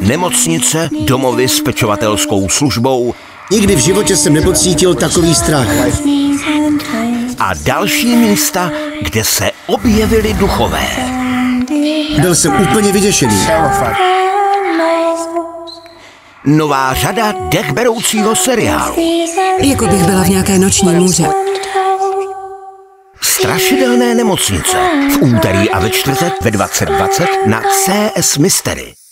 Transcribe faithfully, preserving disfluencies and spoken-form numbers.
nemocnice, domovy s pečovatelskou službou. Nikdy v životě jsem nepocítil takový strach. A další místa, kde se objevili duchové. Byl jsem úplně vyděšený. Nová řada dechberoucího seriálu. Jako bych byla v nějaké noční můře. Strašidelné nemocnice. V úterý a ve čtvrtek ve dvacet dvacet na C S Mystery.